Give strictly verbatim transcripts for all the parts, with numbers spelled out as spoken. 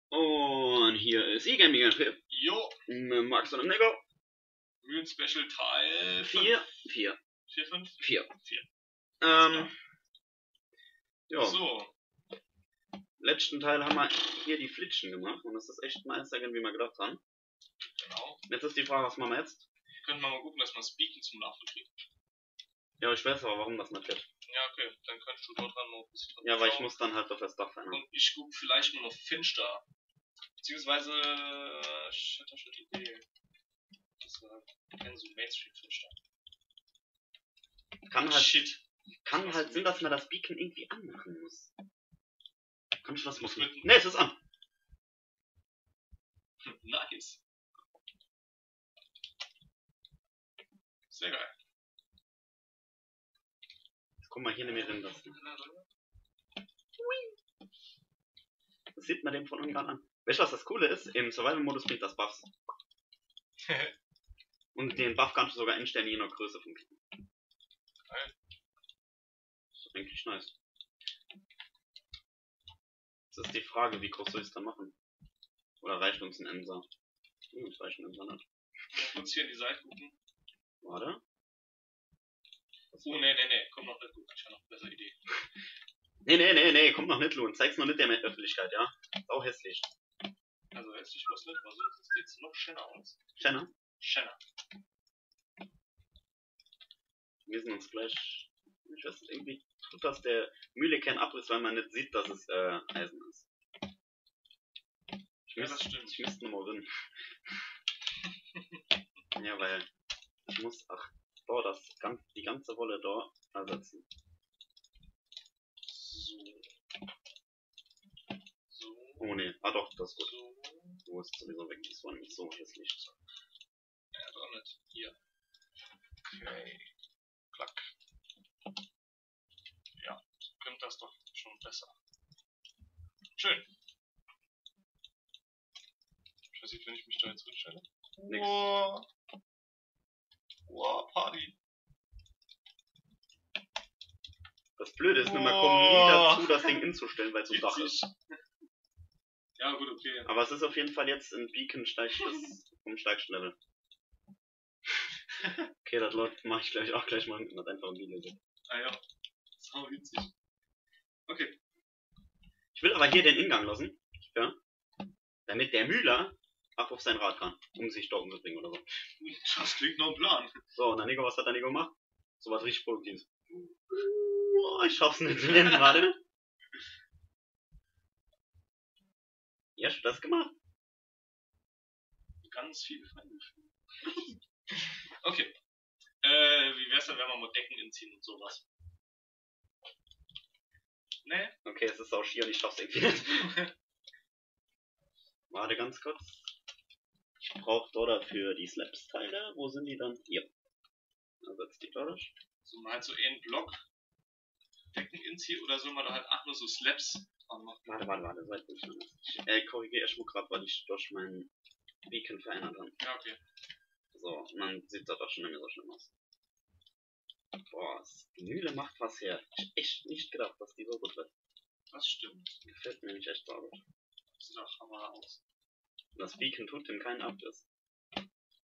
Und hier ist E-Gaming Trip. Jo, Mit Max und Nico. Mühlen Special Teil vier. vier. vier, fünf? vier. vier. Ähm. Ja. So, Letzten Teil haben wir hier die Flitschen gemacht und das ist echt nice, wie wir gedacht haben. genau. Jetzt ist die Frage, was machen wir jetzt? Können wir mal gucken, dass wir Speaking zum Laufen kriegen. Ja, ich weiß aber, warum das nicht geht. Ja, okay, dann kannst du dort dran noch ein bisschen Ja, weil ich schauen. muss dann halt auf das Dach verändern. Und ich guck vielleicht mal noch Finster. Beziehungsweise, äh, ich hatte schon die Idee. Das war kein so Mainstream Finster. Kann halt, Shit. kann halt sein, dass man das Beacon irgendwie anmachen muss. Kann ich das Muss machen? mit- Ne, es ist an. Nice. Sehr geil. Jetzt guck mal hier nämlich drin. Das, das sieht man dem von unten gerade an. Weißt du, was das Coole ist? Im Survival-Modus bringt das Buffs. Und den Buff kannst du sogar einstellen, je nach Größe von Klicken. Geil. Das ist eigentlich nice. Das ist die Frage, wie groß soll ich es dann machen? Oder reicht uns ein Emser? Hm, das reicht ein Emser nicht. Mal kurz hier in die Seite gucken. Warte. Oh, nee, nee, nee, komm noch nicht gut. Ich habe noch eine bessere Idee. Nee, nee, nee, nee, kommt noch nicht, Lohn. Zeig's noch nicht der Öffentlichkeit, ja? Ist auch hässlich. Also, jetzt ich was nicht, also das sieht jetzt noch schöner aus. Shanna, Schöner. wir sind uns gleich. Ich weiß nicht, irgendwie tut das der Mühle keinen Abriss, weil man nicht sieht, dass es äh, Eisen ist. Ich Ja, müsste, das stimmt. ich müsste nochmal drin. Ja, weil ich muss, ach, boah, das ganz, die ganze Wolle da ersetzen. So. So. Oh ne, ah doch, das ist gut. So. Wo ist sowieso weg? Das war nämlich so hässlich. Ja, doch nicht. Hier. Okay. Klack. Ja, so kommt das doch schon besser. Schön. Ich weiß nicht, wenn ich mich da jetzt hinstelle. Nix. Wow. Wow, Party. Das Blöde ist, nur man Boah. kommt nie dazu, das Ding inzustellen, weil es so Dach ist. Ja, gut, okay. Aber es ist auf jeden Fall jetzt ein Beacon steigtes, vom steigsten Level. Okay, das läuft, mache ich gleich auch gleich mal mit einfach ein Video. Ah ja. Sau witzig. Okay. Ich will aber hier den Ingang lassen, ja, damit der Müller ab auf sein Rad kann, um sich dort umzubringen oder so. Das klingt noch ein Plan. So, und der Nico, was hat der Nico gemacht? So was richtig Produktives. Oh, ich schaff's nicht zu nennen, warte. Ja, hast du das gemacht? Ganz viele Feinde. Okay. Äh, wie wär's denn, wenn wir mal Decken inziehen und sowas? Ne? Okay, es ist auch schier und ich schaff's irgendwie nicht. Warte ganz kurz. Ich brauche da dafür die Slaps-Teile. Wo sind die dann? Hier. Dann setzt die dort. So mal halt so einen Block Decken inziehen oder soll man da halt auch nur so Slaps dran machen? Warte, warte, warte, seid nicht schon. Ich äh, korrigiere erstmal gerade, weil ich durch meinen Beacon verändert habe. Ja, okay. So, und dann sieht das doch schon nicht mehr so schlimm aus. Boah, die Mühle macht was her. Ich hab echt nicht gedacht, dass die so gut wird. Das stimmt. Gefällt mir nämlich echt so gut. Das sieht auch hammer aus. Das Beacon tut dem keinen Abriss. Äh,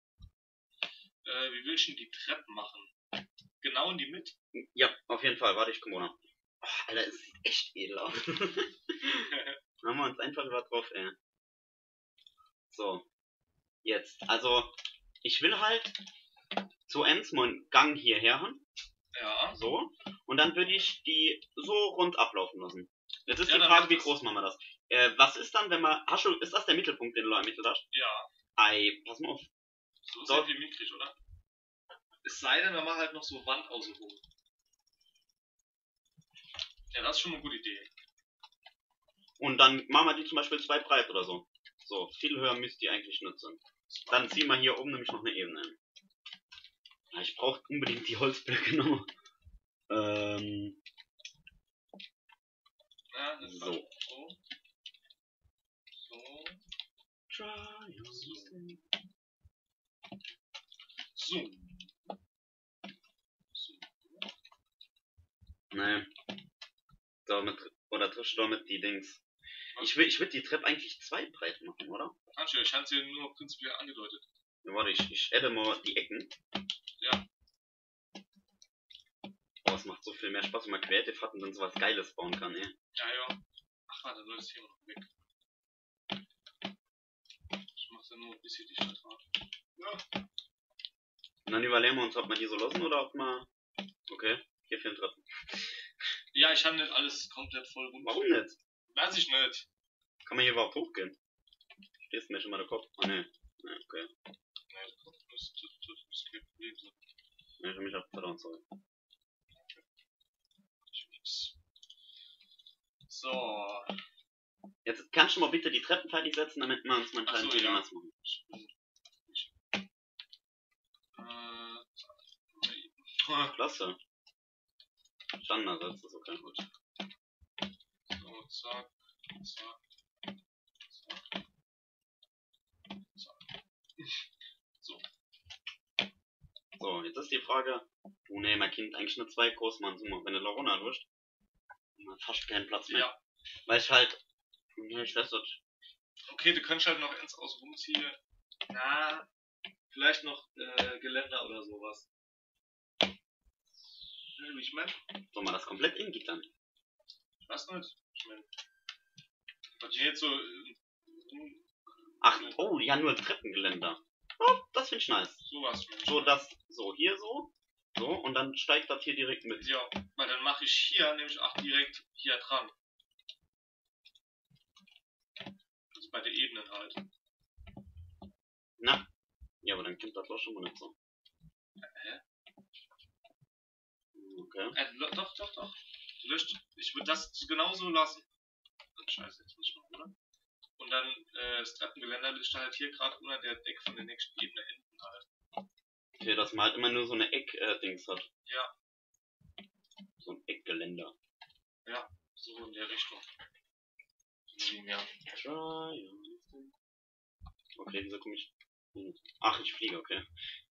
wie willst du denn die Treppen machen? Genau in die Mitte? Ja, auf jeden Fall. Warte, ich komme runter. Oh, Alter, es sieht echt edel aus. Machen wir uns einfach über drauf, ey. So. Jetzt. Also, ich will halt zu Ends mal einen Gang hierher haben. Ja. So. Und dann würde ich die so rund ablaufen lassen. Jetzt ist Ja, die dann Frage, mach wie das. groß machen wir das? Äh, was ist dann, wenn man. Hast du, ist das der Mittelpunkt, den du da ermittelt hast? Ja. Ei, pass mal auf. So ist So. ja viel mickrig, oder? Es sei denn, wir machen halt noch so Wand außenrum. Ja, das ist schon eine gute Idee. Und dann machen wir die zum Beispiel zwei breit oder so. So, viel höher müsst die eigentlich nicht sein. Dann ziehen wir hier oben nämlich noch eine Ebene hin. Ja, ich brauche unbedingt die Holzblöcke noch. Ähm, Ja, das ist So. so. So. So. So. Nee. Damit, oder triffst du damit die Dings. Ich will, ich würde die Treppe eigentlich zwei breit machen, oder? Kannst du, ich hatte sie nur prinzipiell angedeutet. Ja, warte, ich, ich adde mal die Ecken. Ja. Oh, es macht so viel mehr Spaß, wenn man Creative hat und dann sowas Geiles bauen kann, ey. Ja, ja. Ach, warte, Leute, ist hier noch weg. Ich mach dann nur ein bisschen die Stadt drauf. Ja. Und dann überlegen wir uns, ob wir die so lassen oder ob wir... Okay, hier fehlen Treppen. Ja, ich habe nicht alles komplett voll rund. Warum nicht? Weiß ich nicht. Kann man hier überhaupt hochgehen? Stehst du mir schon mal der Kopf? Ah, ne. Ne, okay. Nee, das das- das ist kein Problem. So. Ne, ich hab mich auf verdammt sorry. So. Jetzt kannst du mal bitte die Treppen fertig setzen, damit wir uns mal einen Ach kleinen so, Video ja. nass machen. Äh, Klasse. Standard, das ist okay, gut. so, zack, zack, zack, zack. So. So, jetzt ist die Frage, oh ne, mein Kind eigentlich nur zwei groß machen, so, wenn du da runterrutscht, dann hast fast keinen Platz mehr. Ja. Weil ich halt, ja, ich weiß nicht, Okay, du könntest halt noch ins Aus rumziehen. Na, vielleicht noch äh, Geländer oder sowas. Ja, wie ich mein? soll man das komplett ingittern? Ich weiß nicht. Ich mein. Was hier jetzt so. Äh, Ach, oh, ja, nur Treppengeländer. Oh, das finde ich nice. sowas. So, das, so, hier so, so, und dann steigt das hier direkt mit. Ja, weil dann mache ich hier nämlich auch direkt hier dran. Also bei der Ebenen halt. Na, ja, aber dann kommt das doch schon mal nicht so. Hä? Okay. Äh, lo- doch, doch, doch. Du löscht. Ich würde das genauso lassen. Scheiße, jetzt muss ich noch, oder? Und dann äh, das Treppengeländer liegt halt hier gerade unter der Deck von der nächsten Ebene hinten halt. Okay, dass man halt immer nur so eine Eck-Dings hat. Ja. So ein Eckgeländer. So in der Richtung. Ja. Okay, wieso komme ich? Ach, ich fliege, okay.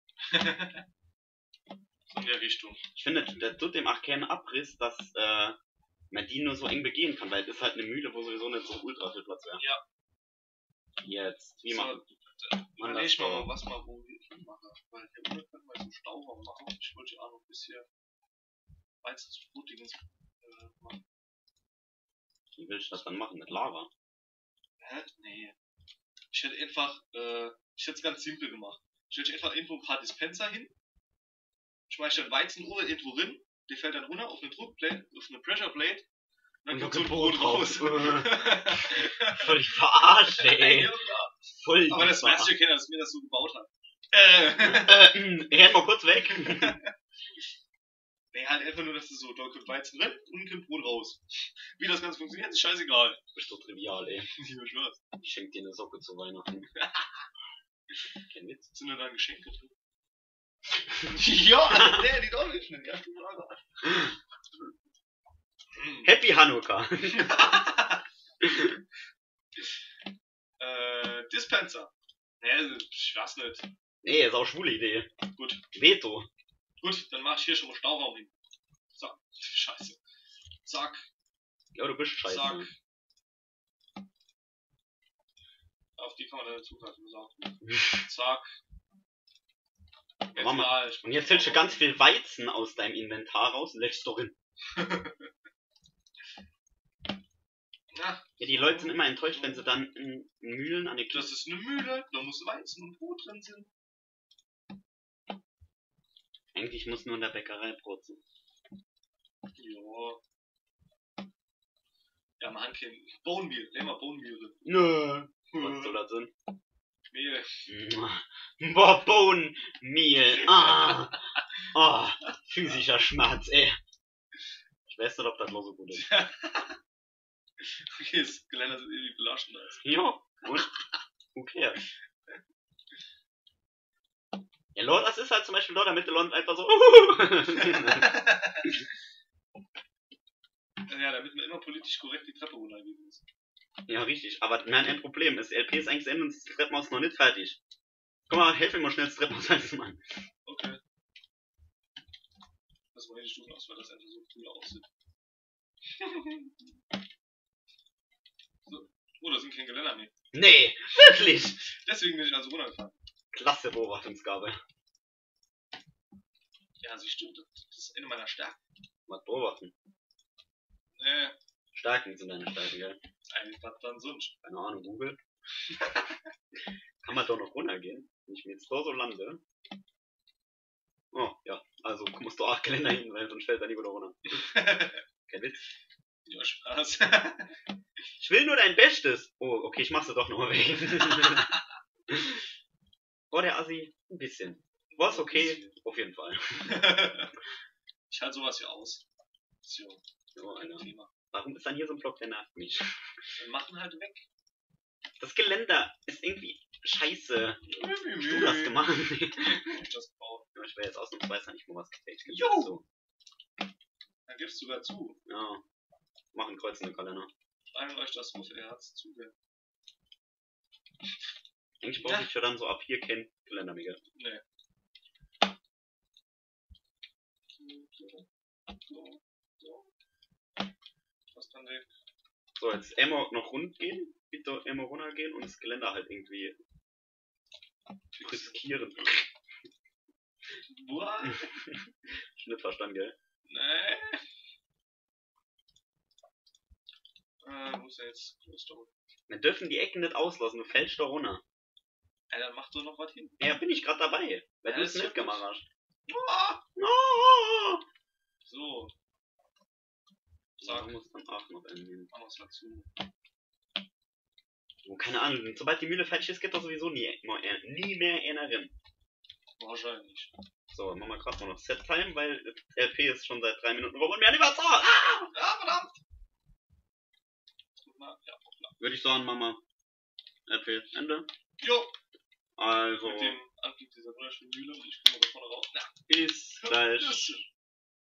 So in der Richtung. Ich finde, der tut dem auch keinen Abriss, dass äh, man die nur so eng begehen kann, weil es ist halt eine Mühle, wo sowieso nicht so ultra viel Platz wäre. Ja. Jetzt, wie So, machen man Überleg das mal, so? was mal wo ich mache. Weil hier unten können wir jetzt einen Stauraum machen. Ich wollte ja auch noch ein bisschen Weizensbrutiges äh, machen. Wie will ich das dann machen? Mit Lava? Hä? Nee. Ich hätte einfach, äh, ich hätte es ganz simpel gemacht. Ich hätte einfach irgendwo ein paar Dispenser hin, schmeiß dann Weizenuhr irgendwo rein, der fällt dann runter auf eine Druckplate, auf eine Pressure Plate, und dann Und kommt da so ein kommt Brot Brot raus. Völlig verarscht, ey. Ja, klar. Voll Aber das verarscht. weiß ich ja keiner, dass mir das so gebaut hat. Äh. Äh, renn mal kurz weg. Nee, halt einfach nur, dass du so, da kommt Weizen rein und kommt Brot raus. Wie das Ganze funktioniert, ist scheißegal. Ist doch trivial, ey. Ja, Spaß. Ich schenk dir eine Socke zu Weihnachten. Kein Witz. Sind da dann Geschenke drin? Ja, der, die doch nicht. Die erste Frage. Happy Hanukkah. äh, Dispenser. Nee, ich weiß nicht. Nee, ist auch schwule Idee. Gut. Veto. Gut, dann mach ich hier schon mal Stauraum hin. Zack. Scheiße. Zack. Ja, du bist scheiße. Zack. Auf die kann man dann zugreifen. So. Zack. Mama. Egal, ich Und jetzt hältst du ganz viel Weizen aus deinem Inventar raus und lässt doch hin. Na, Ja, die Leute sind immer enttäuscht, wenn sie dann in Mühlen an die das ist eine Mühle, da muss Weizen und Brot drin sein. Eigentlich muss nur in der Bäckerei Brot sein. Ja. Ja, man kann Bone Meal, nehmen wir Bone Meal. Nö. Was soll das sein? Mehl. Boah, Bone Meal. Ah. Oh, physischer Schmerz, ey. Ich weiß nicht, ob das noch so gut ist. Okay, das Geländer sind irgendwie belaschen da. Ja, und? Who cares? Ja, Lord, das ist halt zum Beispiel Lord, damit der Lord einfach so. Ja, damit man immer politisch korrekt die Treppe runtergehen muss. Ja, richtig. Aber mein ein Problem ist, L P ist eigentlich zu Ende und das Treppenhaus noch nicht fertig. Guck mal, helf mir mal schnell das Treppenhaus einzumachen. Okay. Das wollte ich tun, aus, weil das einfach so cool aussieht. So. Oh, da sind keine Geländer mehr. Nee, wirklich! Deswegen bin ich also runtergefahren. Klasse Beobachtungsgabe. Ja, sie stimmt. Das ist eine meiner Stärken. Mal beobachten. Nee, Stärken sind deine Stärken, gell? eigentlich was dann sonst. Keine Ahnung, Google. Kann man doch noch runtergehen, wenn ich mir jetzt da so lande. Oh, ja. Also musst du acht Geländer hin, weil sonst fällt er nicht wieder runter. Kein Witz. Ja, Spaß. Ich will nur dein Bestes. Oh, okay, ich mach's doch nochmal weg. Boah, der Assi, ein bisschen. War's okay? Auf jeden Fall. Ich halte sowas hier aus. So, Oh, Alter. Thema. Warum ist dann hier so ein Block, der nervt mich? Wir machen halt weg. Das Geländer ist irgendwie scheiße. Wie Du hast gemacht. Ich das brauche. Ja, ich will jetzt ausnahmsweise nicht mal was gefaked. Jo! So. Dann gibst du dazu. Ja. Machen Kreuz in den Kalender. Schreiben euch das auf ihr Herz zu. Eigentlich brauche ich ja dann so ab hier kein Kalender mehr. Nee. So, so. Was kann der? So, jetzt immer noch rund gehen. Bitte immer runtergehen und das Geländer halt irgendwie riskieren. What? Nicht verstanden, gell? Nee. Äh, wo ist er jetzt? Wo ist der? Wir dürfen die Ecken nicht auslassen, du fällst da runter. Ey, dann mach doch noch was hin. Ja, bin ich gerade dabei, weil Ja, du das es ist nicht ja gemacht hast. Ah! No! So. Sag, Sag, muss dann auch noch einen. mach was dazu. Oh, keine Ahnung, sobald die Mühle fertig ist, geht doch sowieso nie, mehr, nie mehr einer rein. Wahrscheinlich. So, machen wir gerade mal noch Set-Time, weil das L P ist schon seit drei Minuten rum und wir haben überzahlt. Ah! Ja, verdammt! Guck mal, ja, hoppla. Würde ich sagen, Mama. L P Ende. Jo! Also, Mit dem Anblick dieser wunderschönen Mühle und ich komme da vorne raus. Na, bis gleich. tschüss.